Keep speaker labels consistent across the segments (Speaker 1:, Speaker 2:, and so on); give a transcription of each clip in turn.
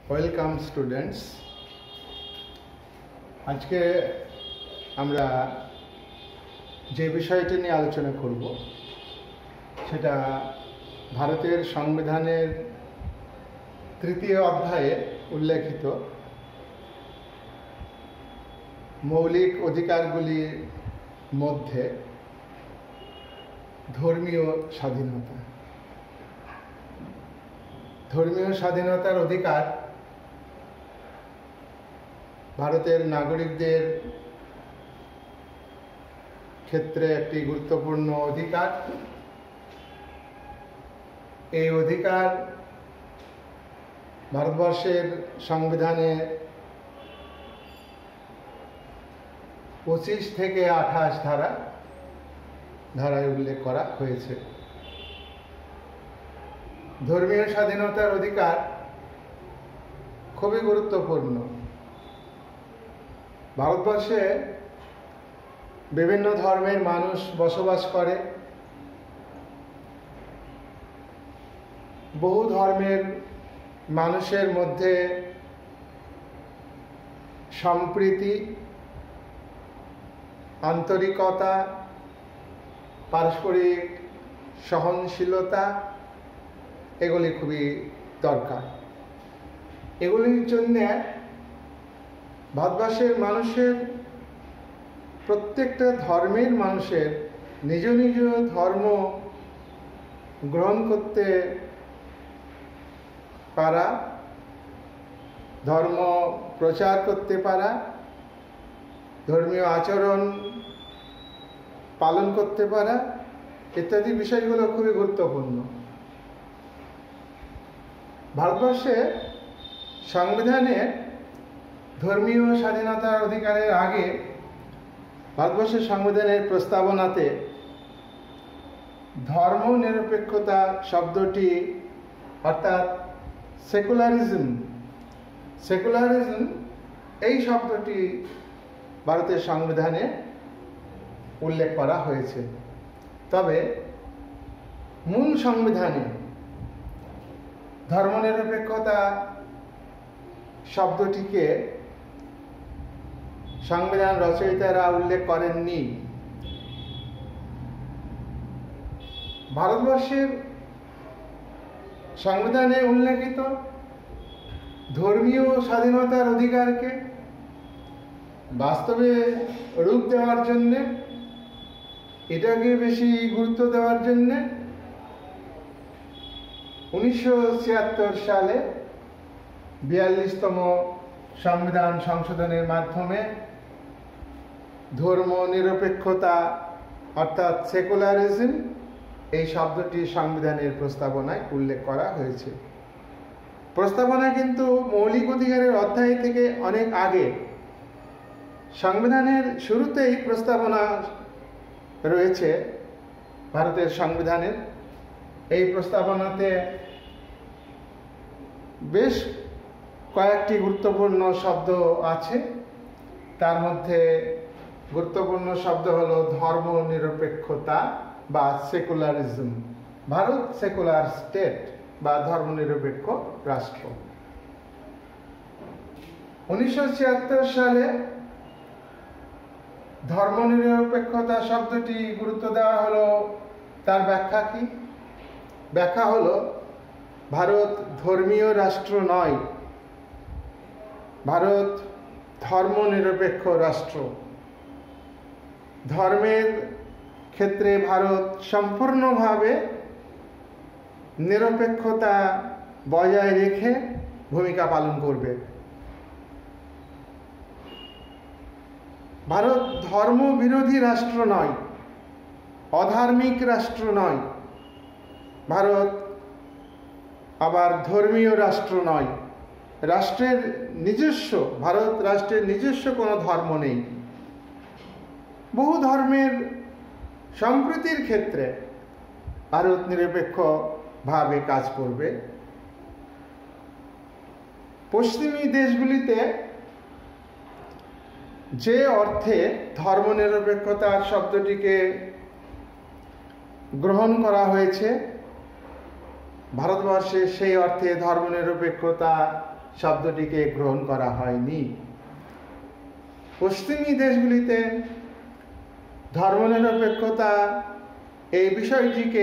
Speaker 1: Welcome students. আজকে আমরা যে বিষয়টি নিয়ে আলোচনা করব সেটা ভারতের সংবিধানের তৃতীয় অধ্যায়ে উল্লেখিত মৌলিক অধিকারগুলির মধ্যে ধর্মীয় স্বাধীনতা। ধর্মীয় স্বাধীনতার অধিকার ভারতের নাগরিকদের ক্ষেত্রে একটি গুরুত্বপূর্ণ অধিকার। এই অধিকার ভারতবর্ষের সংবিধানে 25 থেকে 28 ধারায় উল্লেখ করা হয়েছে। ধর্মীয় স্বাধীনতার অধিকার খুবই গুরুত্বপূর্ণ। ভারতবর্ষে বিভিন্ন ধর্মের মানুষ বসবাস করে। বহু ধর্মের মানুষের মধ্যে সম্প্রীতি, আন্তরিকতা, পারস্পরিক সহনশীলতা এগুলি খুবই দরকার। এগুলির জন্যে ভারতবর্ষের মানুষের প্রত্যেকটা ধর্মের মানুষের নিজ নিজ ধর্ম গ্রহণ করতে পারা, ধর্ম প্রচার করতে পারা, ধর্মীয় আচরণ পালন করতে পারা ইত্যাদি বিষয়গুলো খুবই গুরুত্বপূর্ণ। ভারতবর্ষে সংবিধানে ধর্মীয় স্বাধীনতার অধিকারের আগে ভারতবর্ষের সংবিধানের প্রস্তাবনাতে ধর্ম নিরপেক্ষতা শব্দটি অর্থাৎ সেকুলারিজম এই শব্দটি ভারতের সংবিধানে উল্লেখ করা হয়েছে। তবে মূল সংবিধানে ধর্মনিরপেক্ষতা শব্দটিকে সংবিধান রচয়িতারা উল্লেখ করেননি। ভারতবর্ষের সংবিধানে উল্লেখিত ধর্মীয় স্বাধীনতার অধিকারকে বাস্তবে রূপ দেওয়ার জন্যে, এটাকে বেশি গুরুত্ব দেওয়ার জন্যে 1976 সালে 42তম সংবিধান সংশোধনের মাধ্যমে ধর্ম নিরপেক্ষতা অর্থাৎ সেকুলারিজম এই শব্দটি সংবিধানের প্রস্তাবনায় উল্লেখ করা হয়েছে। প্রস্তাবনা কিন্তু মৌলিক অধিকারের অধ্যায় থেকে অনেক আগে। সংবিধানের শুরুতেই প্রস্তাবনা রয়েছে ভারতের সংবিধানের। এই প্রস্তাবনাতে বেশ কয়েকটি গুরুত্বপূর্ণ শব্দ আছে। তার মধ্যে গুরুত্বপূর্ণ শব্দ হলো ধর্ম নিরপেক্ষতা বা সেকুলারিজম। ভারত সেকুলার স্টেট বা ধর্মনিরপেক্ষ রাষ্ট্র। 1976 সালে ধর্মনিরপেক্ষতা শব্দটি গুরুত্ব দেওয়া হলো। তার ব্যাখ্যা কি? ব্যাখ্যা হলো ভারত ধর্মীয় রাষ্ট্র নয়, ভারত ধর্মনিরপেক্ষ রাষ্ট্র। ধর্মের ক্ষেত্রে ভারত সম্পূর্ণভাবে নিরপেক্ষতা বজায় রেখে ভূমিকা পালন করবে। ভারত ধর্ম বিরোধী রাষ্ট্র নয়, অধার্মিক রাষ্ট্র নয়। ভারত আবার ধর্মীয় রাষ্ট্র নয়। ভারত রাষ্ট্রের নিজস্ব কোনো ধর্ম নেই। বহু ধর্মের সম্প্রীতির ক্ষেত্রে ভারত নিরপেক্ষভাবে কাজ করবে। পশ্চিমী দেশগুলিতে যে অর্থে ধর্মনিরপেক্ষতার শব্দটিকে গ্রহণ করা হয়েছে, ভারতবর্ষে সেই অর্থে ধর্মনিরপেক্ষতা শব্দটিকে গ্রহণ করা হয়নি। পশ্চিমী দেশগুলিতে ধর্মনিরপেক্ষতা এই বিষয়টিকে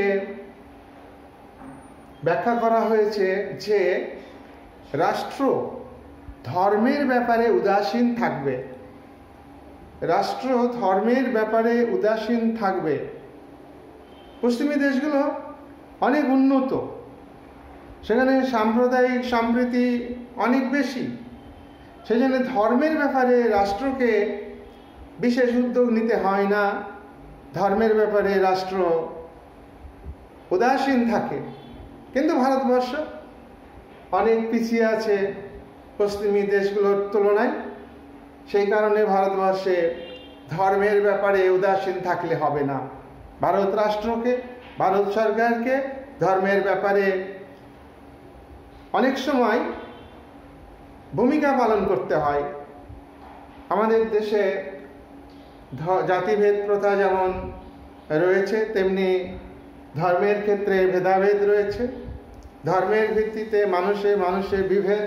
Speaker 1: ব্যাখ্যা করা হয়েছে যে রাষ্ট্র ধর্মের ব্যাপারে উদাসীন থাকবে, রাষ্ট্র ধর্মের ব্যাপারে উদাসীন থাকবে। পশ্চিমী দেশগুলো অনেক উন্নত, সেখানে সাম্প্রদায়িক সম্প্রীতি অনেক বেশি, সেজন্য ধর্মের ব্যাপারে রাষ্ট্রকে বিশেষ উদ্যোগ নিতে হয় না, ধর্মের ব্যাপারে রাষ্ট্র উদাসীন থাকে। কিন্তু ভারতবর্ষ অনেক পিছিয়ে আছে পশ্চিমী দেশগুলোর তুলনায়, সেই কারণে ভারতবর্ষে ধর্মের ব্যাপারে উদাসীন থাকলে হবে না। ভারত রাষ্ট্রকে, ভারত সরকারকে ধর্মের ব্যাপারে অনেক সময় ভূমিকা পালন করতে হয়। আমাদের দেশে জাতিভেদ প্রথা যেমন রয়েছে, তেমনি ধর্মের ক্ষেত্রে ভেদাভেদ রয়েছে। ধর্মের ভিত্তিতে মানুষে বিভেদ,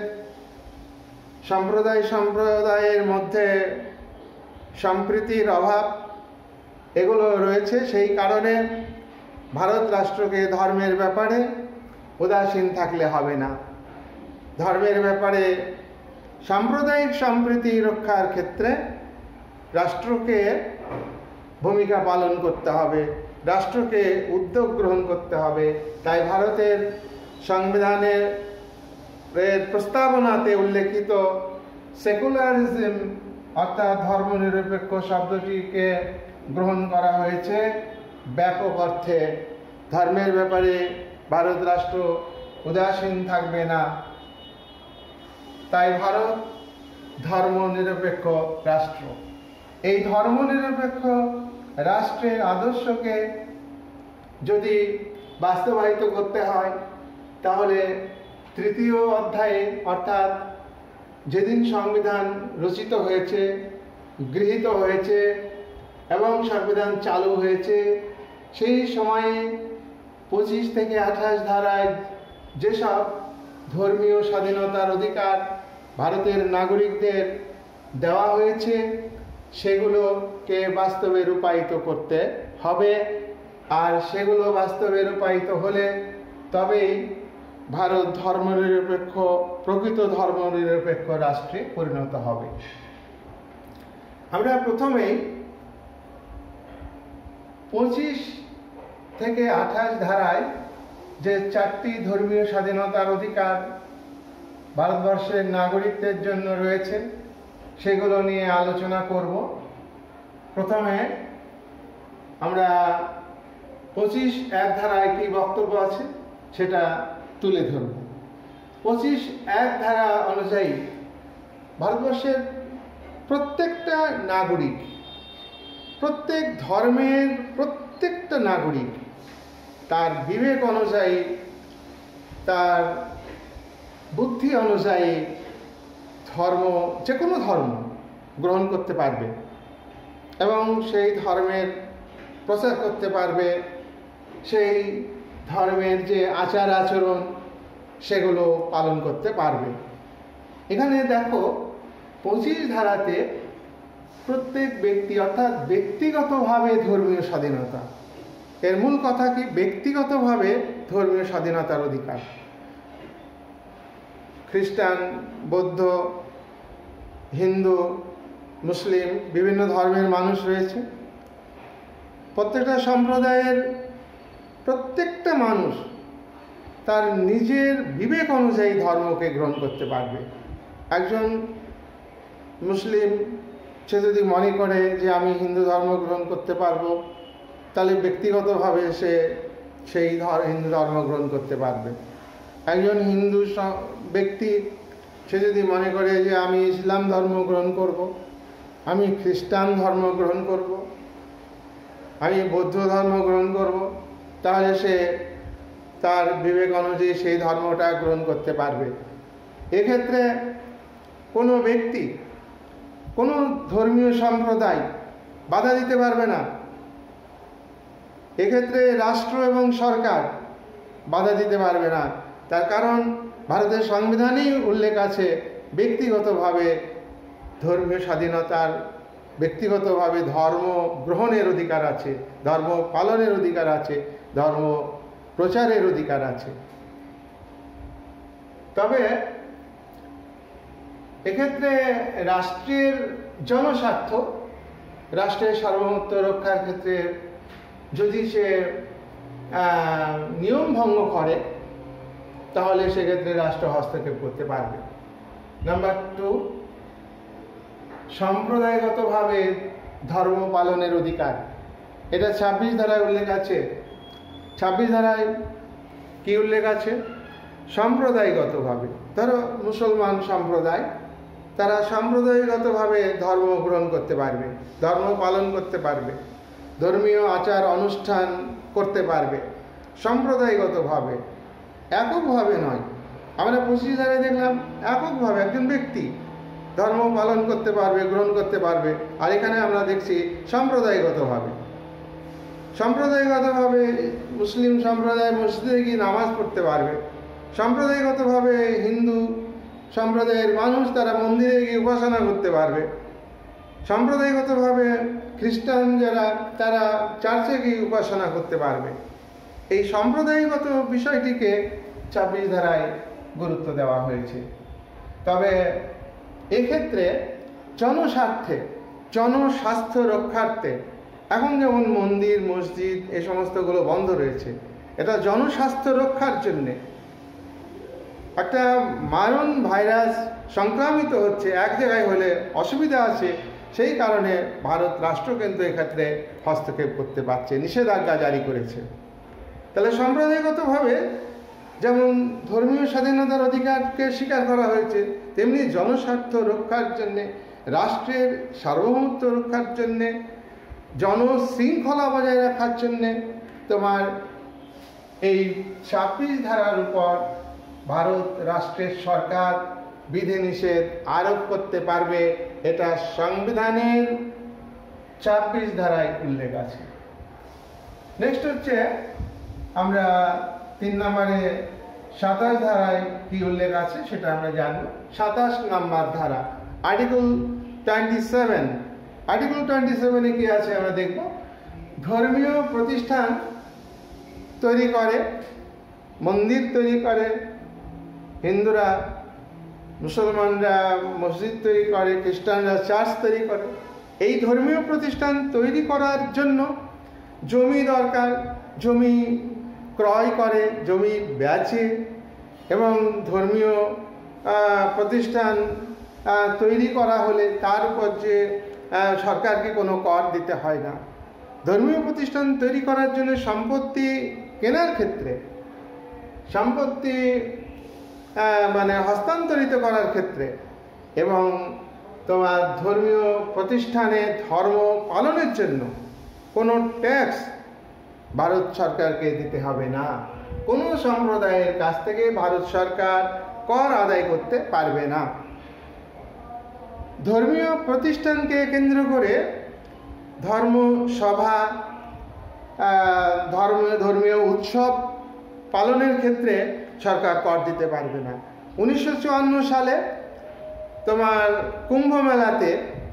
Speaker 1: সম্প্রদায়ের মধ্যে সম্প্রীতির অভাব এগুলো রয়েছে। সেই কারণে ভারত রাষ্ট্রকে ধর্মের ব্যাপারে উদাসীন থাকলে হবে না। ধর্মের ব্যাপারে সাম্প্রদায়িক সম্প্রীতি রক্ষার ক্ষেত্রে রাষ্ট্রকে ভূমিকা পালন করতে হবে, রাষ্ট্রকে উদ্যোগ গ্রহণ করতে হবে। তাই ভারতের সংবিধানের প্রস্তাবনাতে উল্লেখিত সেকুলারিজম অর্থাৎ ধর্মনিরপেক্ষ শব্দটিকে গ্রহণ করা হয়েছে ব্যাপক অর্থে। ধর্মের ব্যাপারে ভারত রাষ্ট্র উদাসীন থাকবে না, তাই ভারত ধর্মনিরপেক্ষ রাষ্ট্র। এই ধর্মনিরপেক্ষ রাষ্ট্রের আদর্শকে যদি বাস্তবায়িত করতে হয় তাহলে তৃতীয় অধ্যায়ে অর্থাৎ যেদিন সংবিধান রচিত হয়েছে, গৃহীত হয়েছে এবং সংবিধান চালু হয়েছে, সেই সময়ে 25 থেকে 28 ধারায় যেসব ধর্মীয় স্বাধীনতার অধিকার ভারতের নাগরিকদের দেওয়া হয়েছে সেগুলোকে বাস্তবে রূপায়িত করতে হবে। আর সেগুলো বাস্তবে রূপায়িত হলে তবেই ভারত ধর্মনিরপেক্ষ, প্রকৃত ধর্মনিরপেক্ষ রাষ্ট্রে পরিণত হবে। আমরা প্রথমেই 25 থেকে 28 ধারায় যে 4টি ধর্মীয় স্বাধীনতার অধিকার ভারতবর্ষের নাগরিকদের জন্য রয়েছে সেগুলো নিয়ে আলোচনা করব। প্রথমে আমরা 25(1) ধারায় কি বক্তব্য আছে সেটা তুলে ধরব। 25(1) ধারা অনুযায়ী ভারতবর্ষের প্রত্যেকটা নাগরিক, প্রত্যেক ধর্মের প্রত্যেকটা নাগরিক তার বিবেক অনুযায়ী, তার বুদ্ধি অনুযায়ী যে কোনো ধর্ম গ্রহণ করতে পারবে এবং সেই ধর্মের প্রচার করতে পারবে, সেই ধর্মের যে আচার আচরণ সেগুলো পালন করতে পারবে। এখানে দেখো 25 ধারাতে প্রত্যেক ব্যক্তি অর্থাৎ ব্যক্তিগতভাবে ধর্মীয় স্বাধীনতা, এর মূল কথা কি? ব্যক্তিগতভাবে ধর্মীয় স্বাধীনতার অধিকার। খ্রিস্টান, বৌদ্ধ, হিন্দু, মুসলিম বিভিন্ন ধর্মের মানুষ রয়েছে। প্রত্যেকটা সম্প্রদায়ের প্রত্যেকটা মানুষ তার নিজের বিবেক অনুযায়ী ধর্মকে গ্রহণ করতে পারবে। একজন মুসলিম সে যদি মনে করে যে আমি হিন্দু ধর্ম গ্রহণ করতে পারবো, তাহলে ব্যক্তিগতভাবে সে সেই হিন্দু ধর্ম গ্রহণ করতে পারবে। একজন হিন্দু ব্যক্তি সে যদি মনে করে যে আমি ইসলাম ধর্ম গ্রহণ করব, আমি খ্রিস্টান ধর্ম গ্রহণ করব, আমি বৌদ্ধ ধর্ম গ্রহণ করব, তাহলে সে তার বিবেক অনুযায়ী সেই ধর্মটা গ্রহণ করতে পারবে। এক্ষেত্রে কোনো ব্যক্তি, কোনো ধর্মীয় সম্প্রদায় বাধা দিতে পারবে না। এক্ষেত্রে রাষ্ট্র এবং সরকার বাধা দিতে পারবে না। তার কারণ ভারতের সংবিধানেই উল্লেখ আছে ব্যক্তিগতভাবে ধর্মীয় স্বাধীনতার, ব্যক্তিগতভাবে ধর্ম গ্রহণের অধিকার আছে, ধর্ম পালনের অধিকার আছে, ধর্ম প্রচারের অধিকার আছে। তবে এক্ষেত্রে রাষ্ট্রের জনস্বার্থ, রাষ্ট্রের সার্বভৌমত্ব রক্ষার ক্ষেত্রে যদি সে নিয়ম ভঙ্গ করে তাহলে সেক্ষেত্রে রাষ্ট্র হস্তক্ষেপ করতে পারবে। নাম্বার 2, সম্প্রদায়গতভাবে ধর্ম পালনের অধিকার। এটা 26 ধারায় উল্লেখ আছে। 26 ধারায় কি উল্লেখ আছে? সম্প্রদায়গতভাবে, ধরো মুসলমান সম্প্রদায়, তারা সম্প্রদায়গতভাবে ধর্ম গ্রহণ করতে পারবে, ধর্ম পালন করতে পারবে, ধর্মীয় আচার অনুষ্ঠান করতে পারবে সম্প্রদায়গতভাবে, এককভাবে নয়। আমরা 25 ধারায় দেখলাম এককভাবে একজন ব্যক্তি ধর্ম পালন করতে পারবে, গ্রহণ করতে পারবে, আর এখানে আমরা দেখছি সম্প্রদায়গতভাবে। সম্প্রদায়গতভাবে মুসলিম সম্প্রদায় মসজিদে গিয়ে নামাজ পড়তে পারবে, সম্প্রদায়গতভাবে হিন্দু সম্প্রদায়ের মানুষ তারা মন্দিরে গিয়ে উপাসনা করতে পারবে, সম্প্রদায়গতভাবে খ্রিস্টান যারা তারা চার্চে গিয়ে উপাসনা করতে পারবে। এই সম্প্রদায়গত বিষয়টিকে 26 ধারায় গুরুত্ব দেওয়া হয়েছে। তবে এক্ষেত্রে জনস্বার্থে, জনস্বাস্থ্য রক্ষার্থে, এখন যেমন মন্দির মসজিদ এ সমস্তগুলো বন্ধ রয়েছে, এটা জনস্বাস্থ্য রক্ষার জন্যে। একটা মারণ ভাইরাস সংক্রামিত হচ্ছে, এক জায়গায় হলে অসুবিধা আছে, সেই কারণে ভারত রাষ্ট্র কিন্তু এক্ষেত্রে হস্তক্ষেপ করতে পারছে, নিষেধাজ্ঞা জারি করেছে। তাহলে সম্প্রদায়গতভাবে যেমন ধর্মীয় স্বাধীনতার অধিকারকে স্বীকার করা হয়েছে, তেমনি জনস্বার্থ রক্ষার জন্যে, রাষ্ট্রের সার্বভৌমত্ব রক্ষার জন্যে, জনশৃঙ্খলা বজায় রাখার জন্যে তোমার এই 26 ধারার উপর ভারত রাষ্ট্রের সরকার বিধিনিষেধ আরোপ করতে পারবে। এটা সংবিধানের 26 ধারায় উল্লেখ আছে। নেক্সট হচ্ছে আমরা 3 নম্বরে 27 ধারায় কি উল্লেখ আছে সেটা আমরা জানব। 27 নম্বর ধারা, আর্টিকেল 27। আর্টিকেল 27-এ কি আছে আমরা দেখব। ধর্মীয় প্রতিষ্ঠান তৈরি করে, মন্দির তৈরি করে, হিন্দুরা মুসলমানরা মসজিদ তৈরি করে, খ্রিস্টানরা চার্চ তৈরি করে। এই ধর্মীয় প্রতিষ্ঠান তৈরি করার জন্য জমি দরকার, জমি ক্রয় করে, জমি বেচে, এবং ধর্মীয় প্রতিষ্ঠান তৈরি করা হলে তার উপর যে সরকারকে কোনো কর দিতে হয় না। ধর্মীয় প্রতিষ্ঠান তৈরি করার জন্য সম্পত্তি কেনার ক্ষেত্রে, সম্পত্তি মানে হস্তান্তরিত করার ক্ষেত্রে, এবং তোমার ধর্মীয় প্রতিষ্ঠানে ধর্ম পালনের জন্য কোনো ট্যাক্স ভারত সরকারকে দিতে হবে না। কোনো সম্প্রদায়ের কাছ থেকে ভারত সরকার কর আদায় করতে পারবে না। ধর্মীয় প্রতিষ্ঠানকে কেন্দ্র করে ধর্মসভা, ধর্মীয় উৎসব পালনের ক্ষেত্রে সরকার কর দিতে পারবে না। 1954 সালে তোমার কুম্ভ মেলাতে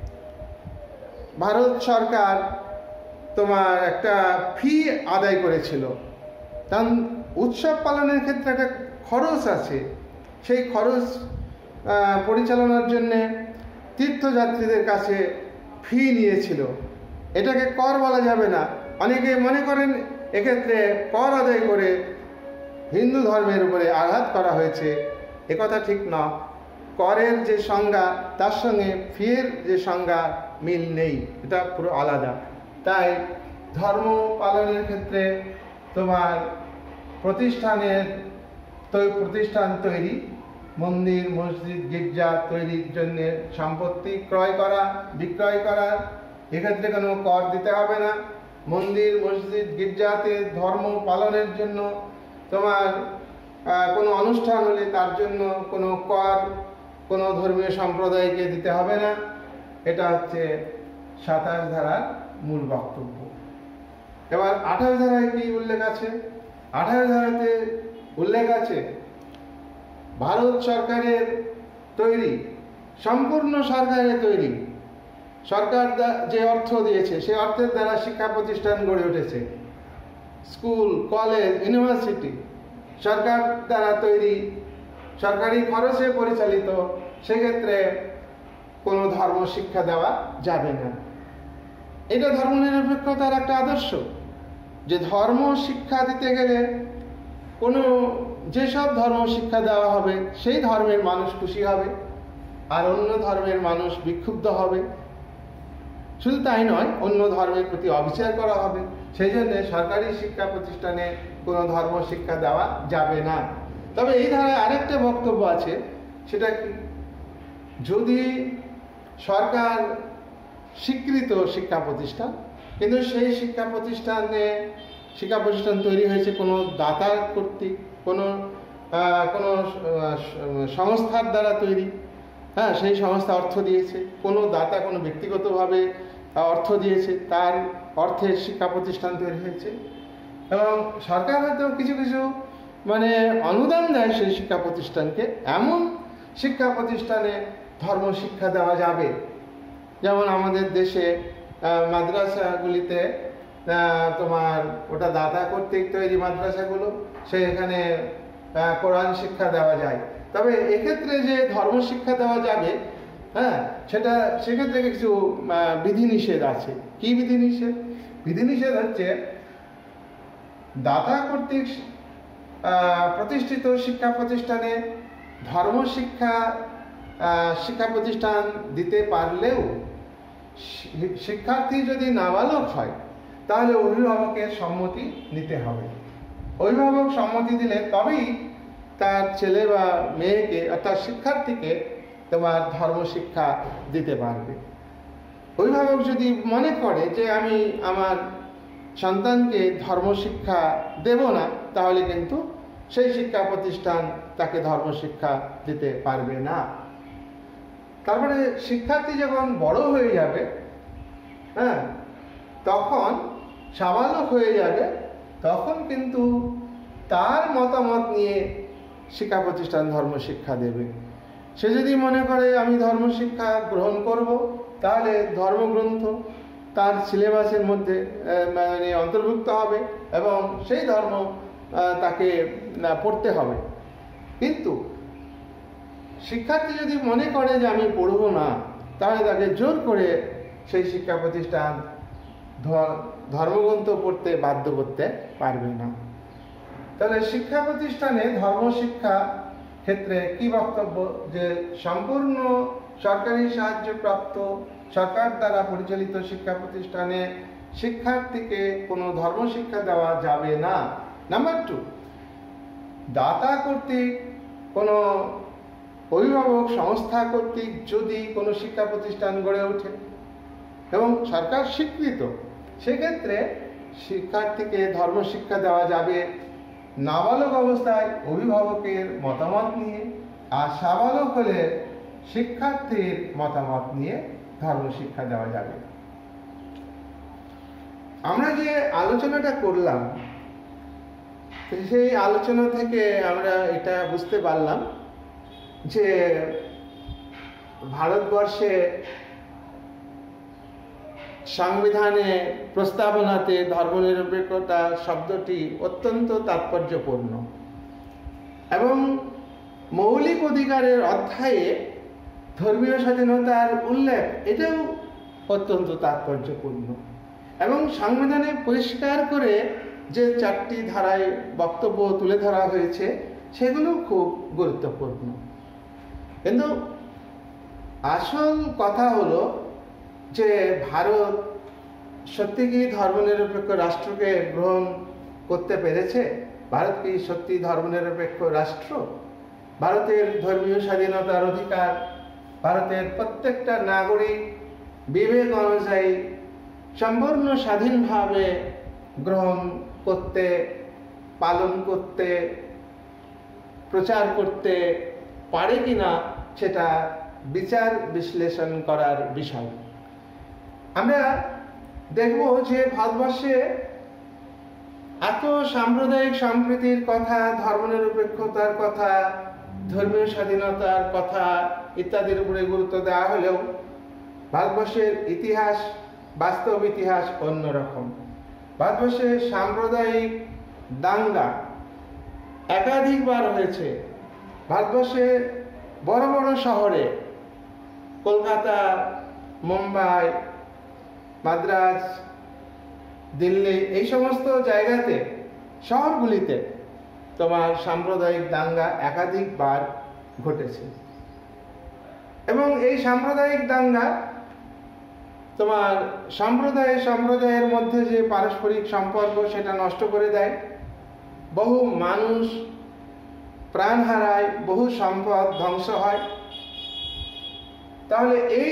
Speaker 1: ভারত সরকার তোমার একটা ফি আদায় করেছিল, কারণ উৎসব পালনের ক্ষেত্রে একটা খরচ আছে। সেই খরচ পরিচালনার জন্যে তীর্থযাত্রীদের কাছে ফি নিয়েছিল। এটাকে কর বলা যাবে না। অনেকে মনে করেন এক্ষেত্রে কর আদায় করে হিন্দু ধর্মের উপরে আঘাত করা হয়েছে। একথা ঠিক না। করের যে সংজ্ঞা তার সঙ্গে ফিয়ের যে সংজ্ঞা মিল নেই, এটা পুরো আলাদা। তাই ধর্ম পালনের ক্ষেত্রে তোমার প্রতিষ্ঠান তৈরি, মন্দির মসজিদ গির্জা তৈরির জন্য সম্পত্তি ক্রয় করা বিক্রয় করা, এক্ষেত্রে কোনো কর দিতে হবে না। মন্দির মসজিদ গির্জাতে ধর্ম পালনের জন্য তোমার কোনো অনুষ্ঠান হলে তার জন্য কোনো কর কোনো ধর্মীয় সম্প্রদায়কে দিতে হবে না। এটা হচ্ছে 27 ধারার মূল বক্তব্য। এবার 28 ধারায় কি উল্লেখ আছে? 28 ধারাতে উল্লেখ আছে ভারত সরকারের তৈরি, সম্পূর্ণ সরকারের তৈরি। সরকার যে অর্থ দিয়েছে সেই অর্থের দ্বারা শিক্ষা প্রতিষ্ঠান গড়ে উঠেছে, স্কুল, কলেজ, ইউনিভার্সিটি সরকার দ্বারা তৈরি, সরকারি খরচে পরিচালিত। সেক্ষেত্রে কোনো ধর্ম শিক্ষা দেওয়া যাবে না। এটা ধর্মনিরপেক্ষতার একটা আদর্শ, যে ধর্ম শিক্ষা দিতে গেলে কোনো যেসব ধর্ম শিক্ষা দেওয়া হবে সেই ধর্মের মানুষ খুশি হবে, আর অন্য ধর্মের মানুষ বিক্ষুব্ধ হবে। শুধু তাই নয়, অন্য ধর্মের প্রতি অবিচার করা হবে। সেই জন্য সরকারি শিক্ষা প্রতিষ্ঠানে কোনো ধর্ম শিক্ষা দেওয়া যাবে না। তবে এই ধারায় আরেকটা বক্তব্য আছে, সেটা কি, যদি সরকার স্বীকৃত শিক্ষা প্রতিষ্ঠান, কিন্তু সেই শিক্ষা প্রতিষ্ঠান তৈরি হয়েছে কোনো দাতার কর্তৃক, কোনো সংস্থার দ্বারা তৈরি, হ্যাঁ, সেই সংস্থা অর্থ দিয়েছে, কোনো দাতা কোনো ব্যক্তিগতভাবে অর্থ দিয়েছে, তার অর্থে শিক্ষা প্রতিষ্ঠান তৈরি হয়েছে, এবং সরকার হয়তো কিছু কিছু অনুদান দেয় সেই শিক্ষা প্রতিষ্ঠানকে। এমন শিক্ষা প্রতিষ্ঠানে ধর্ম শিক্ষা দেওয়া যাবে। যেমন আমাদের দেশে মাদ্রাসাগুলিতে তোমার ওটা দাতা কর্তৃক তৈরি মাদ্রাসাগুলো, সেখানে কোরআন শিক্ষা দেওয়া যায়। তবে এক্ষেত্রে যে ধর্ম শিক্ষা দেওয়া যাবে, হ্যাঁ, সেক্ষেত্রে কিছু বিধিনিষেধ আছে। কি বিধিনিষেধ? বিধিনিষেধ হচ্ছে, দাতা কর্তৃক প্রতিষ্ঠিত শিক্ষা প্রতিষ্ঠানে ধর্ম শিক্ষা প্রতিষ্ঠান দিতে পারলেও শিক্ষার্থী যদি নাবালক হয় তাহলে অভিভাবকের সম্মতি নিতে হবে। অভিভাবক সম্মতি দিলে তবেই তার ছেলে বা মেয়েকে, অর্থাৎ শিক্ষার্থীকে তোমার ধর্ম শিক্ষা দিতে পারবে। অভিভাবক যদি মনে করে যে আমি আমার সন্তানকে ধর্ম শিক্ষা দেব না, তাহলে কিন্তু সেই শিক্ষা প্রতিষ্ঠান তাকে ধর্ম শিক্ষা দিতে পারবে না। তারপরে শিক্ষার্থী যখন বড় হয়ে যাবে, হ্যাঁ, তখন সাবালক হয়ে যাবে, তখন কিন্তু তার মতামত নিয়ে শিক্ষা প্রতিষ্ঠান ধর্ম শিক্ষা দেবে। সে যদি মনে করে আমি ধর্ম শিক্ষা গ্রহণ করব, তাহলে ধর্মগ্রন্থ তার সিলেবাসের মধ্যে অন্তর্ভুক্ত হবে এবং সেই ধর্ম তাকে পড়তে হবে। কিন্তু শিক্ষার্থী যদি মনে করে যে আমি পড়ব না, তাহলে তাকে জোর করে সেই শিক্ষা প্রতিষ্ঠান ধর্মগ্রন্থ পড়তে বাধ্য করতে পারবে না। তাহলে শিক্ষা প্রতিষ্ঠানে ধর্ম শিক্ষা ক্ষেত্রে কি বক্তব্য? যে সম্পূর্ণ সরকারি সাহায্যপ্রাপ্ত, সরকার দ্বারা পরিচালিত শিক্ষা প্রতিষ্ঠানে শিক্ষার্থীকে কোনো ধর্ম শিক্ষা দেওয়া যাবে না। নাম্বার 2, দাতা কর্তৃক কোনো অভিভাবক সংস্থা কর্তৃক যদি কোনো শিক্ষা প্রতিষ্ঠান গড়ে ওঠে এবং সরকার স্বীকৃত, সেক্ষেত্রে শিক্ষার্থীকে ধর্ম শিক্ষা দেওয়া যাবে নাবালক অবস্থায় অভিভাবকের মতামত নিয়ে, আর সাবালক হলে শিক্ষার্থীর মতামত নিয়ে ধর্ম শিক্ষা দেওয়া যাবে। আমরা যে আলোচনাটা করলাম, সেই আলোচনা থেকে আমরা এটা বুঝতে পারলাম যে ভারতবর্ষে সংবিধানে প্রস্তাবনাতে ধর্মনিরপেক্ষতা শব্দটি অত্যন্ত তাৎপর্যপূর্ণ এবং মৌলিক অধিকারের অধ্যায়ে ধর্মীয় স্বাধীনতার উল্লেখ এটাও অত্যন্ত তাৎপর্যপূর্ণ এবং সংবিধানে পরিষ্কার করে যে 4টি ধারায় বক্তব্য তুলে ধরা হয়েছে সেগুলো খুব গুরুত্বপূর্ণ। কিন্তু আসল কথা হলো যে ভারত সত্যি কি ধর্মনিরপেক্ষ রাষ্ট্রকে গ্রহণ করতে পেরেছে? ভারত কি সত্যি ধর্মনিরপেক্ষ রাষ্ট্র? ভারতের ধর্মীয় স্বাধীনতার অধিকার ভারতের প্রত্যেকটা নাগরিক বিবেক অনুযায়ী সম্পূর্ণ স্বাধীনভাবে গ্রহণ করতে, পালন করতে, প্রচার করতে পারে কিনা সেটা বিচার বিশ্লেষণ করার বিষয়। আমরা দেখব যে ভারতবর্ষে এত সাম্প্রদায়িক সম্প্রীতির কথা, ধর্মনিরপেক্ষতার কথা ধর্মীয় স্বাধীনতার কথা ইত্যাদির উপরে গুরুত্ব দেওয়া হলেও ভারতবর্ষের ইতিহাস, বাস্তব ইতিহাস অন্যরকম। ভারতবর্ষে সাম্প্রদায়িক দাঙ্গা একাধিকবার হয়েছে। ভারতবর্ষে বড় বড় শহরে, কলকাতা, মুম্বাই, মাদ্রাজ, দিল্লি, এই সমস্ত জায়গাতে, শহরগুলিতে তোমার সাম্প্রদায়িক দাঙ্গা একাধিকবার ঘটেছে। এবং এই সাম্প্রদায়িক দাঙ্গা তোমার সম্প্রদায়ের মধ্যে যে পারস্পরিক সম্পর্ক সেটা নষ্ট করে দেয়, বহু মানুষ প্রাণ হারায়, বহু সম্পদ ধ্বংস হয়। তাহলে এই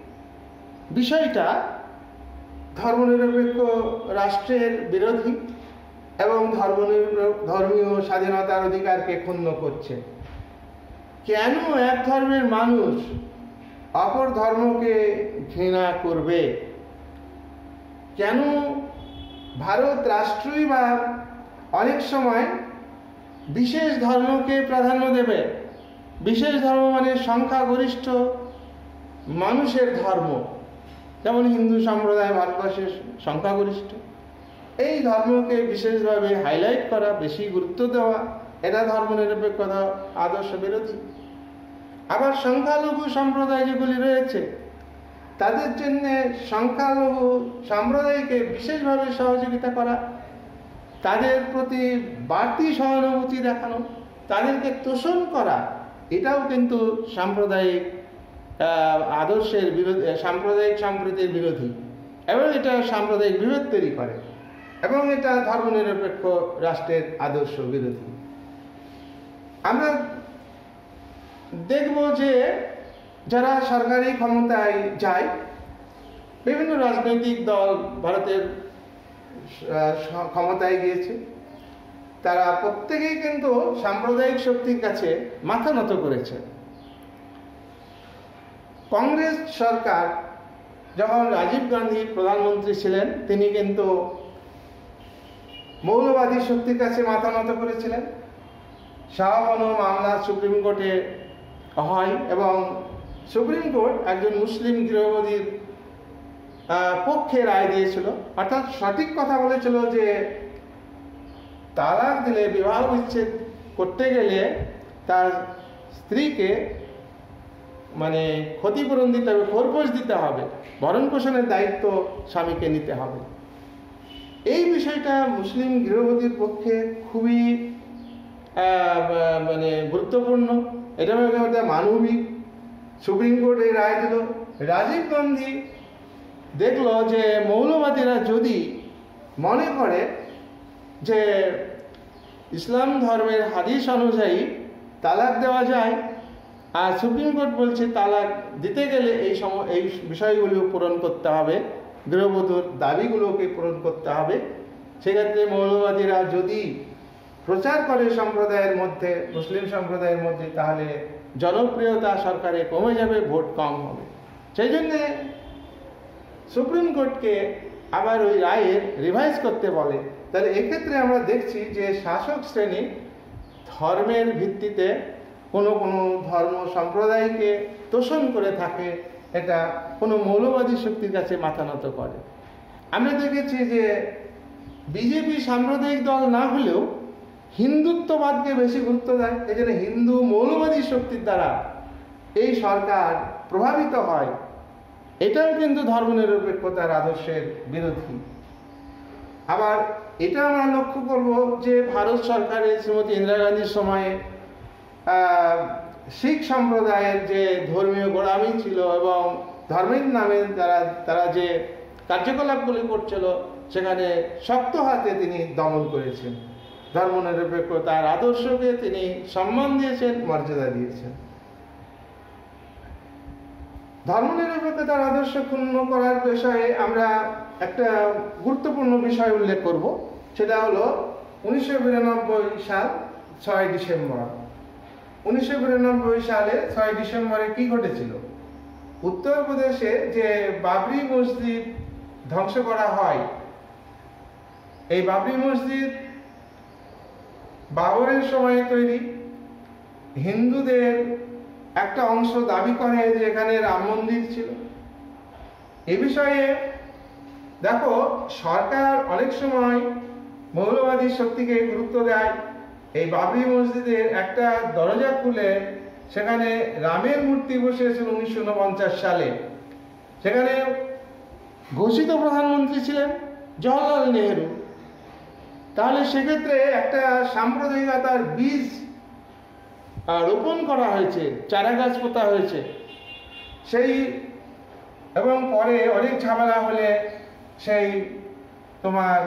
Speaker 1: বিষয়টা ধর্মনিরপেক্ষ রাষ্ট্রের বিরোধী এবং ধর্মীয় স্বাধীনতার অধিকারকে ক্ষুণ্ণ করছে। কেন এক ধর্মের মানুষ অপর ধর্মকে ঘৃণা করবে? কেন ভারত রাষ্ট্রই বা অনেক সময় বিশেষ ধর্মকে প্রাধান্য দেবে? বিশেষ ধর্ম মানে সংখ্যাগরিষ্ঠ মানুষের ধর্ম, যেমন হিন্দু সম্প্রদায় ভারতবর্ষের সংখ্যাগরিষ্ঠ। এই ধর্মকে বিশেষভাবে হাইলাইট করা, বেশি গুরুত্ব দেওয়া, এটা ধর্মনিরপেক্ষতা আদর্শ বিরোধী। আবার সংখ্যালঘু সম্প্রদায় যেগুলি রয়েছে তাদের জন্য সংখ্যালঘু সম্প্রদায়কে বিশেষভাবে সহযোগিতা করা, তাদের প্রতি বাড়তি সহানুভূতি দেখানো, তাদেরকে তোষণ করা, এটাও কিন্তু সাম্প্রদায়িক আদর্শের বিরোধী, সাম্প্রদায়িক সম্প্রীতির বিরোধী, এবং এটা সাম্প্রদায়িক বিভেদ তৈরি করে, এবং এটা ধর্মনিরপেক্ষ রাষ্ট্রের আদর্শ বিরোধী। আমরা দেখব যে যারা সরকারি ক্ষমতায় যায়, বিভিন্ন রাজনৈতিক দল ভারতের ক্ষমতায় গিয়েছে, তারা প্রত্যেকেই কিন্তু সাম্প্রদায়িক শক্তির কাছে মাথা নত করেছে। কংগ্রেস সরকার যখন রাজীব গান্ধী প্রধানমন্ত্রী ছিলেন, তিনি কিন্তু মৌলবাদী শক্তির কাছে মাথা নত করেছিলেন। শাহবানো মামলা সুপ্রিম কোর্টে হয় এবং সুপ্রিম কোর্ট একজন মুসলিম গৃহবধূর পক্ষে রায় দিয়েছিল, অর্থাৎ সঠিক কথা বলেছিল যে তালাক দিলে, বিবাহ বিচ্ছেদ করতে গেলে তার স্ত্রীকে মানে ক্ষতিপূরণ দিতে হবে, খোরপোশ দিতে হবে, ভরণ পোষণের দায়িত্ব স্বামীকে নিতে হবে। এই বিষয়টা মুসলিম গৃহবধূর পক্ষে খুবই মানে গুরুত্বপূর্ণ, এটা মানবিক। সুপ্রিম কোর্ট এই রায় দিল। রাজীব গান্ধী দেখলো যে মৌলবাদীরা যদি মনে করে যে ইসলাম ধর্মের হাদিস অনুযায়ী তালাক দেওয়া যায়, আর সুপ্রিম কোর্ট বলছে তালাক দিতে গেলে এই বিষয়গুলো পূরণ করতে হবে, গৃহবধূর দাবিগুলোকে পূরণ করতে হবে, সেক্ষেত্রে মৌলবাদীরা যদি প্রচার করে সম্প্রদায়ের মধ্যে, মুসলিম সম্প্রদায়ের মধ্যে, তাহলে জনপ্রিয়তা সরকারে কমে যাবে, ভোট কম হবে। সেই জন্যে সুপ্রিম কোর্টকে আবার ওই রায়ের রিভাইজ করতে বলে। তাহলে এক্ষেত্রে আমরা দেখছি যে শাসক শ্রেণী ধর্মের ভিত্তিতে কোনো কোনো ধর্ম সম্প্রদায়কে তোষণ করে থাকে, এটা কোনো মৌলবাদী শক্তির কাছে মাথা নত করে। আমরা দেখেছি যে বিজেপি সাম্প্রদায়িক দল না হলেও হিন্দুত্ববাদকে বেশি গুরুত্ব দেয়। এই জন্য হিন্দু মৌলবাদী শক্তির দ্বারা এই সরকার প্রভাবিত হয়, এটাও কিন্তু ধর্মনিরপেক্ষতার আদর্শের বিরোধী। আবার এটা আমরা লক্ষ্য করব যে ভারত সরকারের শ্রীমতী ইন্দিরা গান্ধীর সময়ে শিখ সম্প্রদায়ের যে ধর্মীয় গোড়ামি ছিল এবং ধর্মের নামে তারা যে কার্যকলাপগুলি করছিল, সেখানে শক্ত হাতে তিনি দমন করেছেন। ধর্মনিরপেক্ষতার আদর্শকে তিনি সম্মান দিয়েছেন, মর্যাদা দিয়েছেন। ধর্মনিরপেক্ষতার আদর্শ ক্ষুণ্ণ করার বিষয়ে আমরা একটা গুরুত্বপূর্ণ বিষয় উল্লেখ করব, সেটা হলো 1992 সাল 6 ডিসেম্বর। 1992 সালে 6 ডিসেম্বরে কি ঘটেছিল? উত্তরপ্রদেশে যে বাবরি মসজিদ ধ্বংস করা হয়, এই বাবরি মসজিদ বাবরের সময়ে তৈরি, হিন্দুদের একটা অংশ দাবি করে যে এখানে রাম মন্দির ছিল। এ বিষয়ে দেখো, সরকার অনেক সময় মৌলবাদী শক্তিকে গুরুত্ব দেয়। এই বাবরি মসজিদের একটা দরজা খুলে সেখানে রামের মূর্তি বসিয়েছিল 1949 সালে। সেখানে ঘোষিত প্রধানমন্ত্রী ছিলেন জওহরলাল নেহেরু। তাহলে সেক্ষেত্রে একটা সাম্প্রদায়িকতার বীজ রোপণ করা হয়েছে, চারা গাছ পোতা হয়েছে। সেই এবং পরে অনেক ঝামেলা হলে সেই তোমার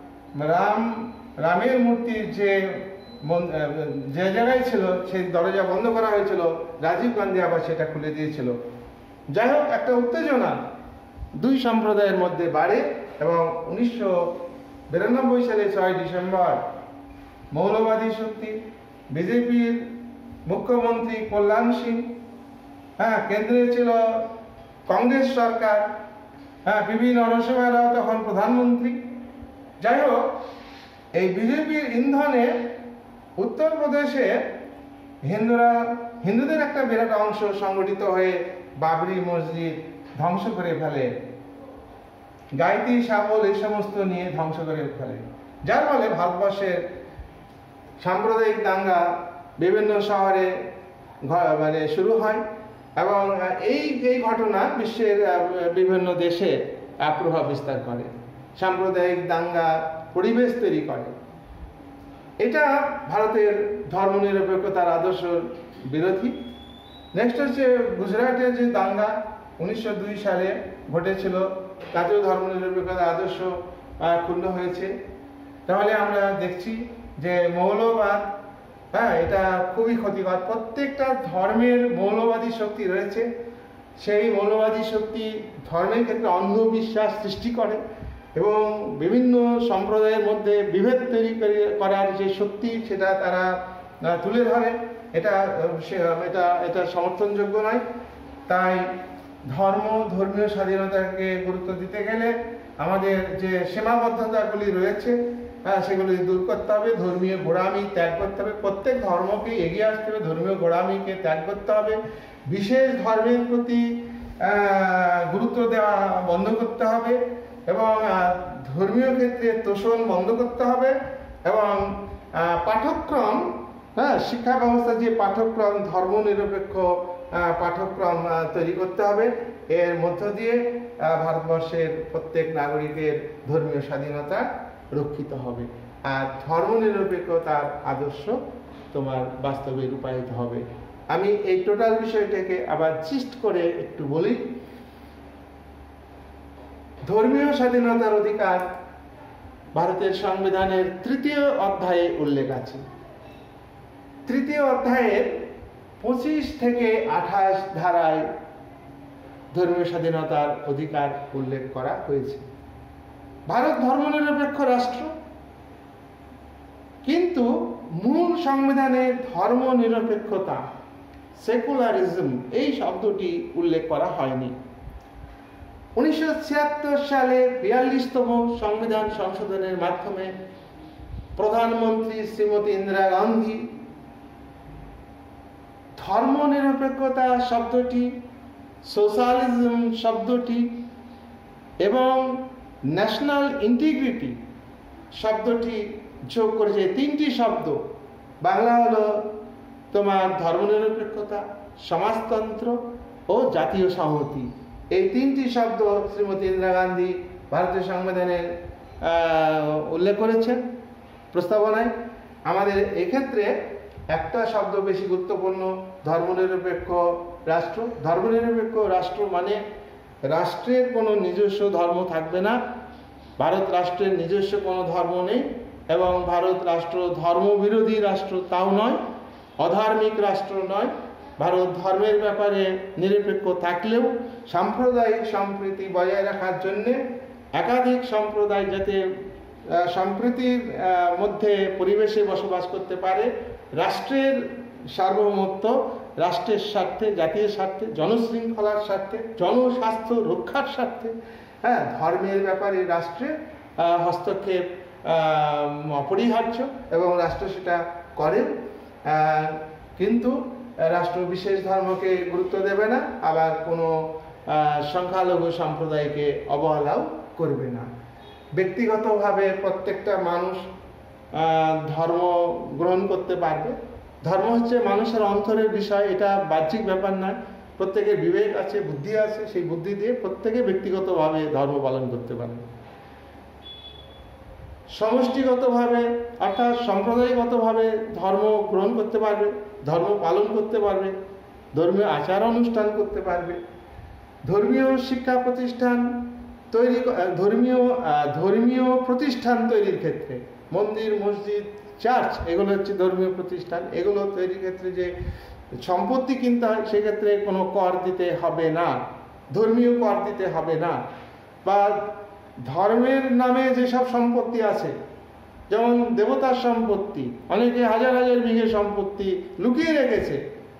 Speaker 1: রামের মূর্তির যে জায়গায় ছিল সেই দরজা বন্ধ করা হয়েছিল। রাজীব গান্ধী আবার সেটা খুলে দিয়েছিল। যাই হোক, একটা উত্তেজনা দুই সম্প্রদায়ের মধ্যে বাড়ে এবং 1992 সালে 6 ডিসেম্বর মৌলবাদী শক্তি বিজেপির মুখ্যমন্ত্রী কল্যাণ সিং, কেন্দ্রে ছিল কংগ্রেস সরকার, পিভি নরসিংহ রাও তখন প্রধানমন্ত্রী। যাই হোক, এই বিজেপির ইন্ধনে উত্তরপ্রদেশে হিন্দুদের একটা বিরাট অংশ সংগঠিত হয়ে বাবরি মসজিদ ধ্বংস করে ফেলে, গায়ত্রী শাবল এই সমস্ত নিয়ে ধ্বংস করে ফেলে। যার ফলে ভারতবর্ষের সাম্প্রদায়িক দাঙ্গা বিভিন্ন শহরে শুরু হয় এবং এই ঘটনা বিশ্বের বিভিন্ন দেশে প্রভাব বিস্তার করে, সাম্প্রদায়িক দাঙ্গা পরিবেশ তৈরি করে। এটা ভারতের ধর্মনিরপেক্ষতার আদর্শ বিরোধী। নেক্সট হচ্ছে গুজরাটের যে দাঙ্গা 1902 সালে ঘটেছিল, তাতেও ধর্মনিরপেক্ষতার আদর্শ ক্ষুণ্ণ হয়েছে। তাহলে আমরা দেখছি যে মৌলবাদ, এটা খুবই ক্ষতিকর। প্রত্যেকটা ধর্মের মৌলবাদী শক্তি রয়েছে। সেই মৌলবাদী শক্তি ধর্মের ক্ষেত্রে অন্ধবিশ্বাস সৃষ্টি করে এবং বিভিন্ন সম্প্রদায়ের মধ্যে বিভেদ তৈরি করার যে শক্তি সেটা তারা তুলে ধরে। এটা সমর্থনযোগ্য নয়। তাই ধর্মীয় স্বাধীনতাকে গুরুত্ব দিতে গেলে আমাদের যে সীমাবদ্ধতাগুলি রয়েছে সেগুলি দূর করতে হবে। ধর্মীয় গোঁড়ামি ত্যাগ করতে হবে। প্রত্যেক ধর্মকে এগিয়ে আসতে হবে, ধর্মীয় গোঁড়ামিকে ত্যাগ করতে হবে। বিশেষ ধর্মের প্রতি গুরুত্ব দেওয়া বন্ধ করতে হবে এবং ধর্মীয় ক্ষেত্রে তোষণ বন্ধ করতে হবে এবং পাঠ্যক্রম, শিক্ষা ব্যবস্থা যে পাঠ্যক্রম, ধর্মনিরপেক্ষ পাঠ্যক্রম তৈরি করতে হবে। এর মধ্য দিয়ে ভারতবর্ষের প্রত্যেক নাগরিকের ধর্মীয় স্বাধীনতা রক্ষিত হবে আর ধর্মনিরপেক্ষতার আদর্শ তোমার বাস্তবে রূপায়িত হবে। আমি এই টোটাল বিষয়টাকে আবার চিস্ট করে একটু বলি। ধর্মীয় স্বাধীনতার অধিকার ভারতের সংবিধানের 3য় অধ্যায়ে উল্লেখ আছে। 3য় অধ্যায়ের 25 থেকে 28 ধারায় ধর্মীয় স্বাধীনতার অধিকার উল্লেখ করা হয়েছে। ভারত ধর্মনিরপেক্ষ রাষ্ট্র, কিন্তু মূল সংবিধানে ধর্মনিরপেক্ষতা, সেকুলারিজম এই শব্দটি উল্লেখ করা হয়নি। 1976 সালে 42তম সংবিধান সংশোধনের মাধ্যমে প্রধানমন্ত্রী শ্রীমতী ইন্দিরা গান্ধী ধর্মনিরপেক্ষতা শব্দটি, সোশ্যালিজম শব্দটি এবং ন্যাশনাল ইন্টিগ্রিটি শব্দটি যোগ করেছে। 3টি শব্দ, বাংলা হলো তোমার ধর্মনিরপেক্ষতা, সমাজতন্ত্র ও জাতীয় সংহতি। এই 3টি শব্দ শ্রীমতী ইন্দিরা গান্ধী ভারতীয় সংবিধানে উল্লেখ করেছেন প্রস্তাবনায়। আমাদের এক্ষেত্রে একটা শব্দ বেশি গুরুত্বপূর্ণ, ধর্মনিরপেক্ষ রাষ্ট্র। ধর্মনিরপেক্ষ রাষ্ট্র মানে রাষ্ট্রের কোনো নিজস্ব ধর্ম থাকবে না। ভারত রাষ্ট্রের নিজস্ব কোনো ধর্ম নেই এবং ভারত রাষ্ট্র ধর্মবিরোধী রাষ্ট্র তাও নয়, অধার্মিক রাষ্ট্র নয়। ভারত ধর্মের ব্যাপারে নিরপেক্ষ থাকলেও সাম্প্রদায়িক সম্প্রীতি বজায় রাখার জন্যে একাধিক সম্প্রদায় যাতে সম্প্রীতির মধ্যে পরিবেশে বসবাস করতে পারে, রাষ্ট্রের সার্বভৌমত্ব, রাষ্ট্রের স্বার্থে, জাতীয় স্বার্থে, জনশৃঙ্খলার স্বার্থে, জনস্বাস্থ্য রক্ষার স্বার্থে ধর্মের ব্যাপারে রাষ্ট্রের হস্তক্ষেপ অপরিহার্য এবং রাষ্ট্র সেটা করে। কিন্তু রাষ্ট্র বিশেষ ধর্মকে গুরুত্ব দেবে না, আবার কোনো সংখ্যালঘু সম্প্রদায়কে অবহেলাও করবে না। ব্যক্তিগতভাবে প্রত্যেকটা মানুষ ধর্ম গ্রহণ করতে পারবে। ধর্ম হচ্ছে মানুষের অন্তরের বিষয়, এটা বাহ্যিক ব্যাপার নয়। প্রত্যেকের বিবেক আছে, বুদ্ধি আছে, সেই বুদ্ধি দিয়ে প্রত্যেকে ব্যক্তিগতভাবে ধর্ম পালন করতে পারে। সমষ্টিগতভাবে অর্থাৎ সম্প্রদায়গতভাবে ধর্ম গ্রহণ করতে পারবে, ধর্ম পালন করতে পারবে, ধর্মীয় আচার অনুষ্ঠান করতে পারবে। ধর্মীয় শিক্ষা প্রতিষ্ঠান তৈরি, ধর্মীয় প্রতিষ্ঠান তৈরির ক্ষেত্রে মন্দির, মসজিদ, চার্চ এগুলো হচ্ছে ধর্মীয় প্রতিষ্ঠান। এগুলো তৈরির ক্ষেত্রে যে সম্পত্তি কিনতে হয় সেক্ষেত্রে কোনো কর দিতে হবে না, ধর্মীয় কর দিতে হবে না। বা ধর্মের নামে যেসব সম্পত্তি আছে, যেমন দেবতার সম্পত্তি, অনেকে হাজার হাজার বিঘে সম্পত্তি লুকিয়ে রেখেছে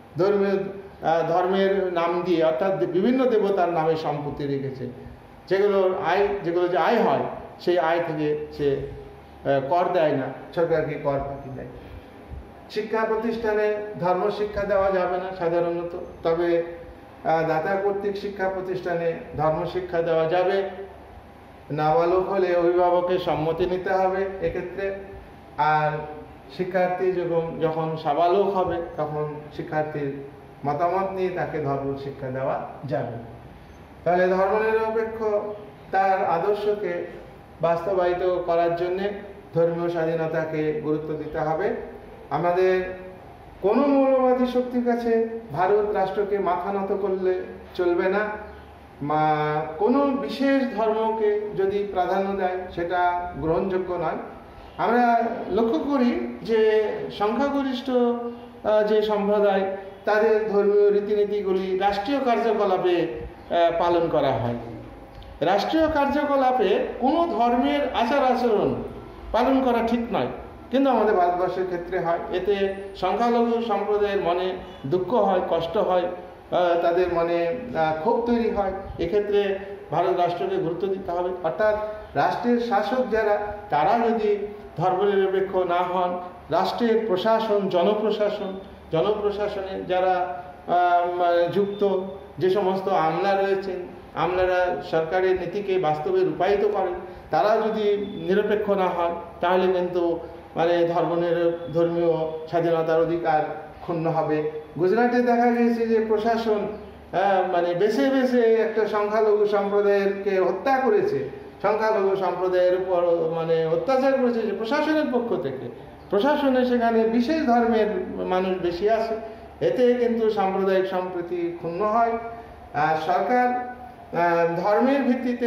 Speaker 1: ধর্মের নাম দিয়ে, অর্থাৎ বিভিন্ন দেবতার নামে সম্পত্তি রেখেছে, যেগুলো যে আয় হয় সেই আয় থেকে সে কর দেয় না, সরকারকে কর ফাঁকি দেয়। শিক্ষা প্রতিষ্ঠানে ধর্ম শিক্ষা দেওয়া যাবে না সাধারণত, তবে দাতা কর্তৃক শিক্ষা প্রতিষ্ঠানে ধর্ম শিক্ষা দেওয়া যাবে। নাবালক হলে অভিভাবকের সম্মতি নিতে হবে এক্ষেত্রে। আর শিক্ষার্থী যখন সাবালক হবে তখন শিক্ষার্থীর মতামত নিয়ে তাকে ধর্ম শিক্ষা দেওয়া যাবে। তাহলে ধর্মনিরপেক্ষ তার আদর্শকে বাস্তবায়িত করার জন্যে ধর্মীয় স্বাধীনতাকে গুরুত্ব দিতে হবে। আমাদের কোনো মৌলবাদী শক্তির কাছে ভারত রাষ্ট্রকে মাথা নত করলে চলবে না। কোনো বিশেষ ধর্মকে যদি প্রাধান্য দেয় সেটা গ্রহণযোগ্য নয়। আমরা লক্ষ্য করি যে সংখ্যাগরিষ্ঠ যে সম্প্রদায়, তাদের ধর্মীয় রীতিনীতিগুলি রাষ্ট্রীয় কার্যকলাপে পালন করা হয়। রাষ্ট্রীয় কার্যকলাপে কোনো ধর্মের আচার আচরণ পালন করা ঠিক নয়, কিন্তু আমাদের ভারতবর্ষের ক্ষেত্রে হয়। এতে সংখ্যালঘু সম্প্রদায়ের মনে দুঃখ হয়, কষ্ট হয়, তাদের মনে ক্ষোভ তৈরি হয়। এক্ষেত্রে ভারত রাষ্ট্রকে গুরুত্ব দিতে হবে। অর্থাৎ রাষ্ট্রের শাসক যারা, তারা যদি ধর্মনিরপেক্ষ না হন, রাষ্ট্রের প্রশাসন, জনপ্রশাসনে যারা যুক্ত যে সমস্ত আমলা রয়েছেন, আমলারা সরকারের নীতিকে বাস্তবে রূপায়িত করেন, তারা যদি নিরপেক্ষ না হন তাহলে কিন্তু ধর্মীয় স্বাধীনতার অধিকার ক্ষুণ্ণ হবে। গুজরাটে দেখা গেছে যে প্রশাসন বেছে বেছে একটা সংখ্যালঘু সম্প্রদায়কে হত্যা করেছে, সংখ্যালঘু সম্প্রদায়ের উপর অত্যাচার করেছে যে প্রশাসনের পক্ষ থেকে। প্রশাসনে সেখানে বিশেষ ধর্মের মানুষ বেশি আছে, এতে কিন্তু সাম্প্রদায়িক সম্প্রীতি ক্ষুণ্ণ হয়। আর সরকার ধর্মের ভিত্তিতে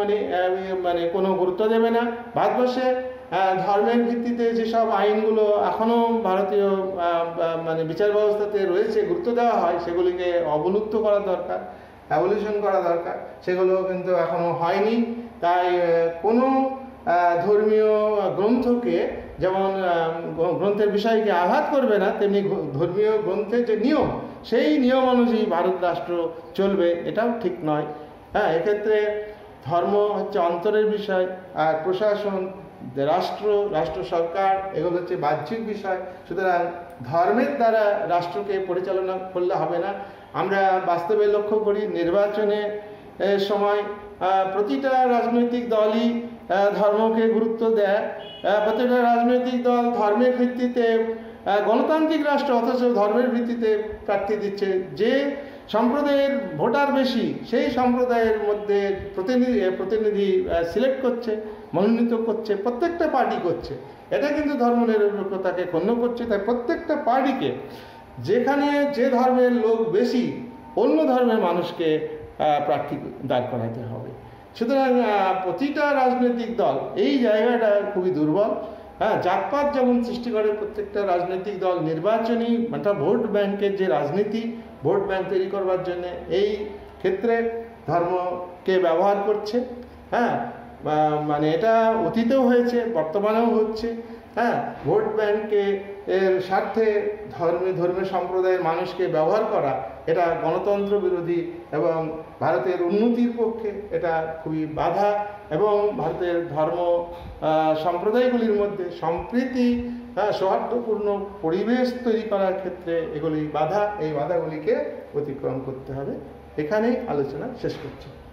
Speaker 1: কোনো গুরুত্ব দেবে না। ভারতবর্ষে ধর্মের ভিত্তিতে যেসব আইনগুলো এখনো ভারতীয় বিচার ব্যবস্থাতে রয়েছে, গুরুত্ব দেওয়া হয়, সেগুলিকে অবলুপ্ত করা দরকার, অ্যাবলিশন করা দরকার। সেগুলো কিন্তু এখনো হয়নি। তাই কোনো ধর্মীয় গ্রন্থকে, যেমন গ্রন্থের বিষয়কে আঘাত করবে না, তেমনি ধর্মীয় গ্রন্থের যে নিয়ম, সেই নিয়ম অনুযায়ী ভারত রাষ্ট্র চলবে, এটাও ঠিক নয়। এক্ষেত্রে ধর্ম হচ্ছে অন্তরের বিষয়, আর প্রশাসন, রাষ্ট্র সরকার এগুলো হচ্ছে বাহ্যিক বিষয়। সুতরাং ধর্মের দ্বারা রাষ্ট্রকে পরিচালনা করলে হবে না। আমরা বাস্তবে লক্ষ্য করি, নির্বাচনে সময় প্রতিটা রাজনৈতিক দলই ধর্মকে গুরুত্ব দেয়। প্রতিটা রাজনৈতিক দল ধর্মের ভিত্তিতে, গণতান্ত্রিক রাষ্ট্র অথচ ধর্মের ভিত্তিতে প্রার্থী দিচ্ছে। যে সম্প্রদায়ের ভোটার বেশি, সেই সম্প্রদায়ের মধ্যে প্রতিনিধি সিলেক্ট করছে, মনোনীত করছে, প্রত্যেকটা পার্টি করছে। এটা কিন্তু ধর্মনিরপেক্ষতাকে ক্ষুণ্ণ করছে। তাই প্রত্যেকটা পার্টিকে, যেখানে যে ধর্মের লোক বেশি, অন্য ধর্মের মানুষকে প্রার্থী দাঁড় করাতে হবে। সুতরাং প্রতিটা রাজনৈতিক দল এই জায়গাটা খুবই দুর্বল। জাতপাত যেমন সৃষ্টি করে প্রত্যেকটা রাজনৈতিক দল, নির্বাচনী ভোট ব্যাংকের যে রাজনীতি, ভোট ব্যাংক তৈরি করবার জন্য এই ক্ষেত্রে ধর্মকে ব্যবহার করছে। এটা অতীতেও হয়েছে, বর্তমানেও হচ্ছে। ভোট ব্যাংকে এর স্বার্থে ধর্মীয় সম্প্রদায়ের মানুষকে ব্যবহার করা, এটা গণতন্ত্র বিরোধী এবং ভারতের উন্নতির পক্ষে এটা খুবই বাধা, এবং ভারতের ধর্ম সম্প্রদায়গুলির মধ্যে সম্প্রীতি সৌহার্দ্যপূর্ণ পরিবেশ তৈরি করার ক্ষেত্রে এই বাধাগুলিকে অতিক্রম করতে হবে। এখানেই আলোচনা শেষ করছি।